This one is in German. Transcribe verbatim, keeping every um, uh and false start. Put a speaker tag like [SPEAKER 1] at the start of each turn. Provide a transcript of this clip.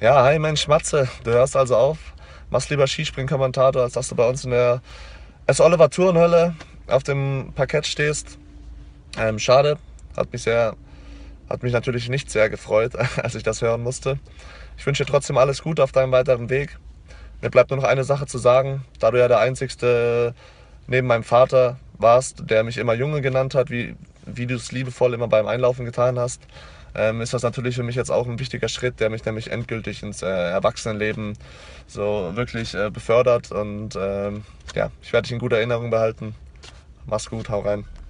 [SPEAKER 1] Ja, hi Mensch, Matze, du hörst also auf, machst lieber Skispringen-Kommentator, als dass du bei uns in der S. Oliver Turnhölle auf dem Parkett stehst. Ähm, schade, hat mich sehr, hat mich natürlich nicht sehr gefreut, als ich das hören musste. Ich wünsche dir trotzdem alles Gute auf deinem weiteren Weg. Mir bleibt nur noch eine Sache zu sagen, da du ja der Einzigste neben meinem Vater warst, der mich immer Junge genannt hat, wie, wie du es liebevoll immer beim Einlaufen getan hast, ähm, ist das natürlich für mich jetzt auch ein wichtiger Schritt, der mich nämlich endgültig ins äh, Erwachsenenleben so wirklich äh, befördert. Und ähm, ja, ich werde dich in guter Erinnerung behalten. Mach's gut, hau rein.